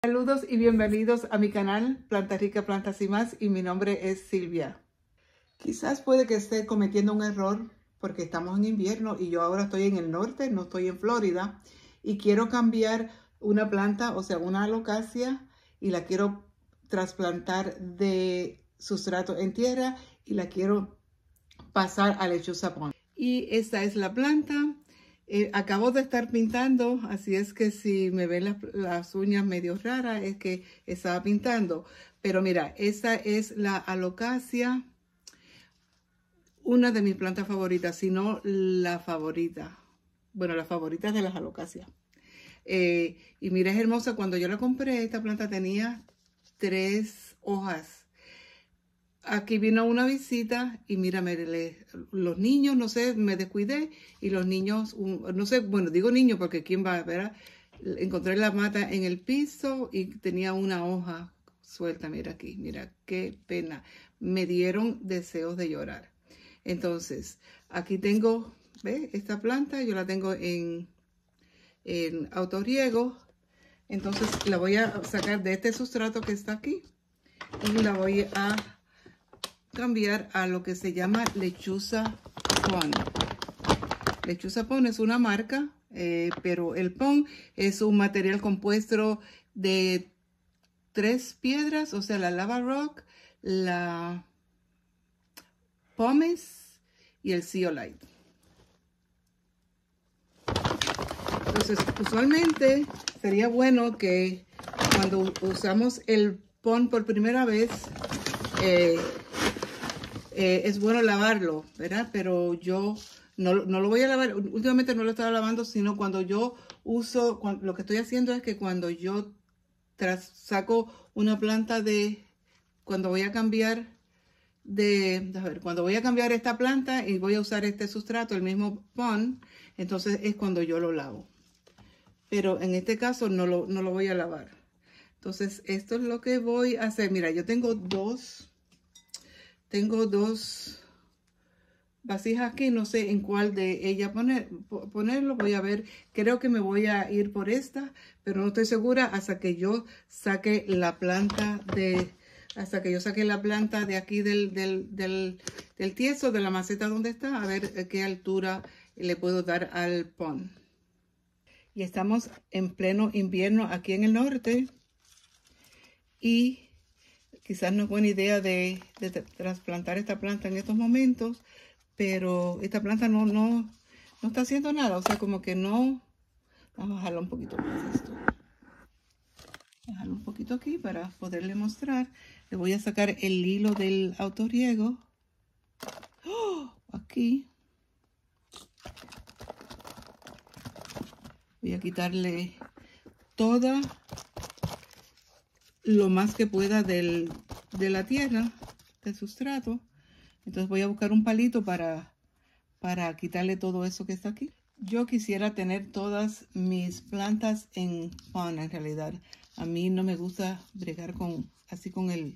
Saludos y bienvenidos a mi canal Planta Rica, Plantas y Más, y mi nombre es Silvia. Quizás puede que esté cometiendo un error porque estamos en invierno y yo ahora estoy en el norte, no estoy en Florida, y quiero cambiar una planta, o sea, una alocasia, y la quiero trasplantar de sustrato en tierra y la quiero pasar a lechuza pon. Y esta es la planta. Acabo de estar pintando, así es que si me ven las uñas medio raras es que estaba pintando. Pero mira, esta es la alocasia, una de mis plantas favoritas, si no la favorita. Bueno, la favorita de las alocasias. Y mira, es hermosa. Cuando yo la compré, esta planta tenía 3 hojas. Aquí vino una visita y mira, los niños, no sé, me descuidé y los niños, no sé, bueno, digo niños porque quién va a ver, encontré la mata en el piso y tenía una hoja suelta, mira aquí, mira qué pena, me dieron deseos de llorar. Entonces, aquí tengo, ¿ves? Esta planta, yo la tengo en autorriego, entonces la voy a sacar de este sustrato que está aquí y la voy a cambiar a lo que se llama lechuza pon. Lechuza pon es una marca, pero el pon es un material compuesto de 3 piedras, o sea, la lava rock, la pumice y el zeolite. Entonces, usualmente sería bueno que cuando usamos el pon por primera vez, es bueno lavarlo, ¿verdad? Pero yo no lo voy a lavar. Últimamente no lo estaba lavando, sino cuando yo uso, lo que estoy haciendo es que cuando yo saco una planta cuando voy a cambiar cuando voy a cambiar esta planta y voy a usar este sustrato, el mismo pon, entonces es cuando yo lo lavo. Pero en este caso no lo voy a lavar. Entonces esto es lo que voy a hacer. Mira, yo tengo dos vasijas aquí, no sé en cuál de ellas ponerlo, voy a ver, creo que me voy a ir por esta, pero no estoy segura hasta que yo saque la planta de aquí del tieso, de la maceta donde está, a ver qué altura le puedo dar al pon. Y estamos en pleno invierno aquí en el norte y quizás no es buena idea de trasplantar esta planta en estos momentos, pero esta planta no está haciendo nada, o sea, como que no. Vamos a bajarlo un poquito más esto. Bajarlo un poquito aquí para poderle mostrar. Le voy a sacar el hilo del autorriego. ¡Oh! Aquí. Voy a quitarle toda lo más que pueda de la tierra, del sustrato. Entonces voy a buscar un palito para quitarle todo eso que está aquí. Yo quisiera tener todas mis plantas en pon, en realidad. A mí no me gusta bregar así con el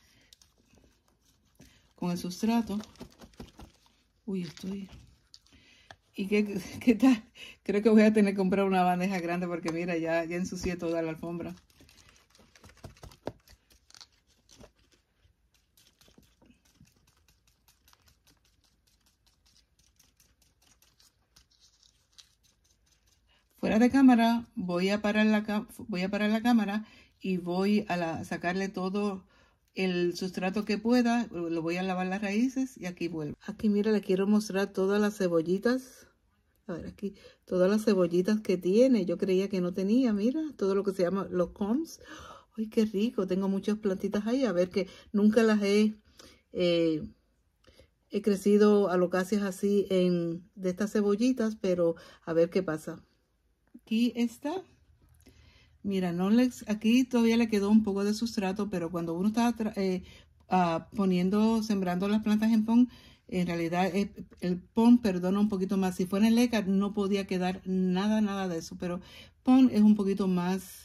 sustrato. Uy, ¿Y qué tal? Creo que voy a tener que comprar una bandeja grande porque mira, ya ensucié toda la alfombra. Fuera de cámara voy a parar la cámara y voy a sacarle todo el sustrato que pueda. Lo voy a lavar las raíces y aquí vuelvo. Aquí mira, le quiero mostrar todas las cebollitas. A ver, aquí todas las cebollitas que tiene. Yo creía que no tenía, mira, todo lo que se llama los coms. ¡Ay, qué rico! Tengo muchas plantitas ahí. A ver, que nunca las he crecido alocasias así de estas cebollitas, pero a ver qué pasa. Aquí está. Mira, aquí todavía le quedó un poco de sustrato, pero cuando uno está sembrando las plantas en pon, en realidad el pon perdona un poquito más. Si fuera en leca no podía quedar nada de eso, pero pon es un poquito más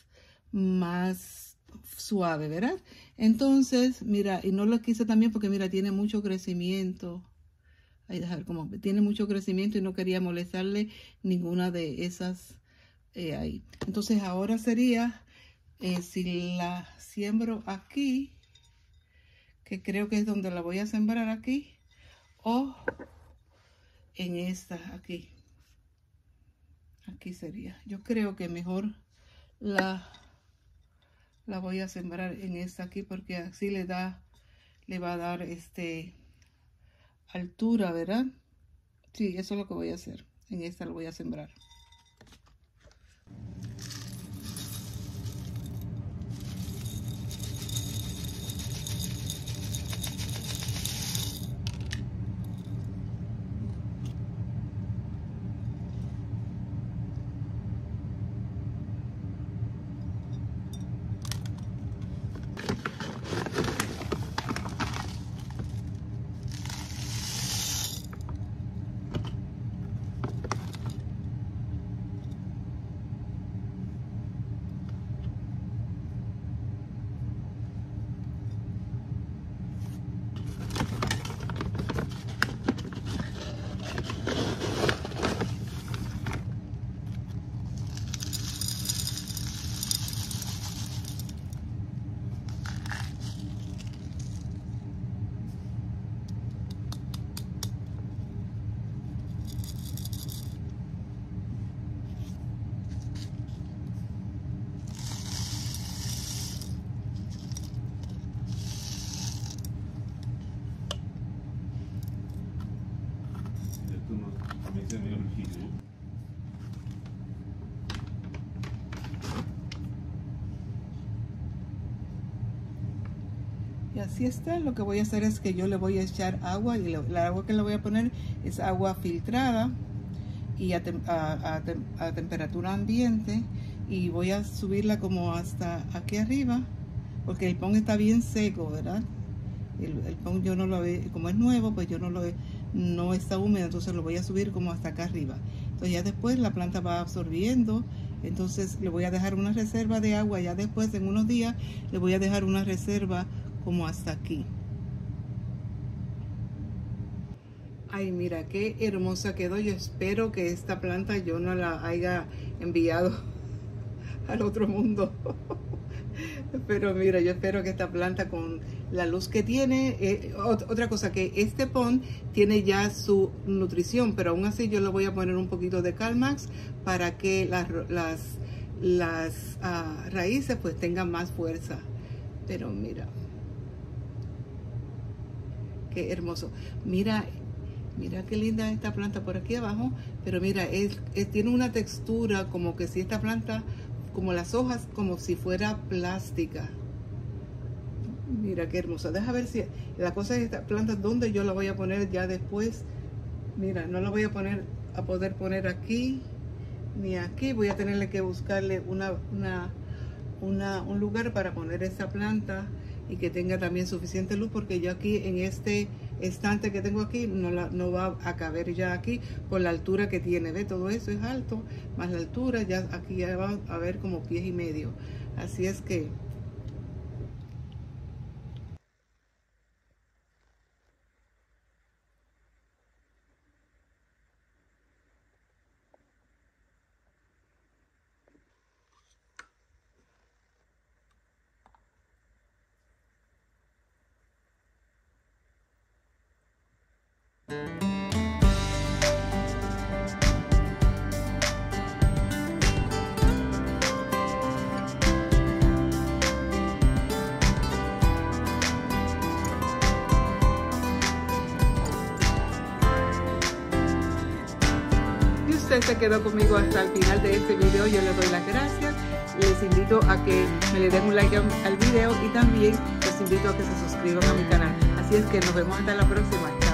suave, ¿verdad? Entonces, mira, y no lo quise también porque mira, tiene mucho crecimiento. Ahí dejar como tiene mucho crecimiento y no quería molestarle ninguna de esas ahí. Entonces ahora sería Si la siembro aquí, que creo que es donde la voy a sembrar aquí, o en esta aquí. Aquí sería. Yo creo que mejor la voy a sembrar en esta aquí, porque así le va a dar altura, ¿verdad? Sí, eso es lo que voy a hacer. En esta lo voy a sembrar. Y así está. Lo que voy a hacer es que yo le voy a echar agua, y la agua que le voy a poner es agua filtrada y a temperatura ambiente, y voy a subirla como hasta aquí arriba, porque el pon está bien seco, ¿verdad? El pon yo no lo veo, como es nuevo, pues yo no está húmedo, entonces lo voy a subir como hasta acá arriba. Entonces ya después la planta va absorbiendo, entonces le voy a dejar una reserva de agua. Ya después, en unos días, le voy a dejar una reserva como hasta aquí. Ay, mira qué hermosa quedó. Yo espero que esta planta yo no la haya enviado al otro mundo. Pero mira, yo espero que esta planta, con la luz que tiene, otra cosa, que este pon tiene ya su nutrición, pero aún así yo le voy a poner un poquito de Calmax para que las raíces pues tengan más fuerza. Pero mira, qué hermoso. Mira qué linda esta planta por aquí abajo, pero mira, tiene una textura como que si esta planta, como las hojas, como si fuera plástica. Mira qué hermosa. Deja ver si la cosa es esta planta, ¿dónde yo la voy a poner ya después? Mira, no la voy a poder poner aquí ni aquí. Voy a tenerle que buscarle un lugar para poner esta planta y que tenga también suficiente luz, porque yo aquí en este estante que tengo aquí no va a caber ya aquí por la altura que tiene. ¿Ve? Todo eso es alto, más la altura, ya aquí ya va a haber como 1,5 pies. Así es que usted se quedó conmigo hasta el final de este video, yo le doy las gracias. Les invito a que me le den un like al video, y también les invito a que se suscriban a mi canal. Así es que nos vemos hasta la próxima.